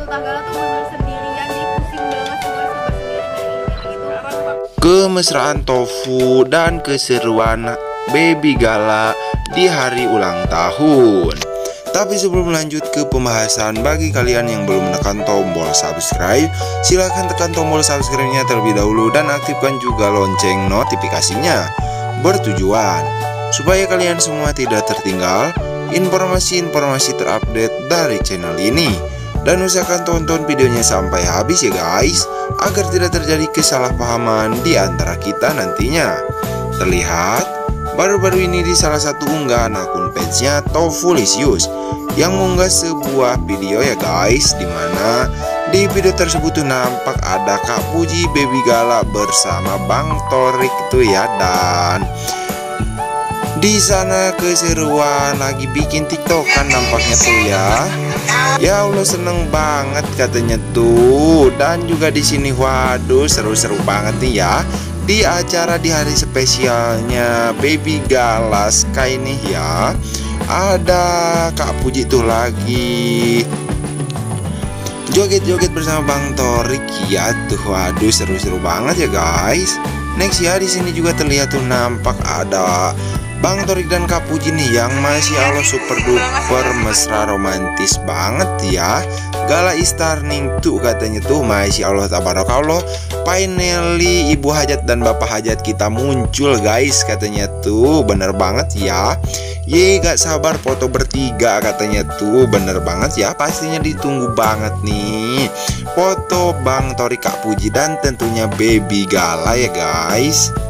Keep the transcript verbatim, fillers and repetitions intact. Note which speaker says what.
Speaker 1: Tah Gala tuh bener sendirian, jadi pusing banget semua serba sendirian gitu.
Speaker 2: Kemesraan Tofu dan keseruan Baby Gala di hari ulang tahun. Tapi sebelum lanjut ke pembahasan, bagi kalian yang belum menekan tombol subscribe, silahkan tekan tombol subscribe-nya terlebih dahulu dan aktifkan juga lonceng notifikasinya. Bertujuan supaya kalian semua tidak tertinggal informasi-informasi terupdate dari channel ini. Dan usahakan tonton videonya sampai habis ya guys, agar tidak terjadi kesalahpahaman di antara kita nantinya. Terlihat baru-baru ini di salah satu unggahan akun fansnya Tofulisius yang mengunggah sebuah video ya guys, dimana di video tersebut tuh nampak ada Kak Puji Baby Gala bersama Bang Torik itu ya, dan di sana keseruan lagi bikin TikTok kan nampaknya tuh ya. Ya Allah, seneng banget katanya tuh. Dan juga di sini waduh seru-seru banget nih ya di acara di hari spesialnya Baby Gala Sky nih ya. Ada Kak Puji tuh lagi joget-joget bersama Bang Torik ya tuh. Waduh seru-seru banget ya guys. Next ya, di sini juga terlihat tuh nampak ada Bang Torik dan Kak Puji nih yang masih Allah super duper mesra romantis banget ya. Gala Istarning tuh katanya tuh masih Allah tabarakallah. Finally ibu hajat dan bapak hajat kita muncul guys katanya tuh. Bener banget ya. Ye gak sabar foto bertiga katanya tuh. Bener banget ya, pastinya ditunggu banget nih foto Bang Torik, Kak Puji dan tentunya Baby Gala ya guys.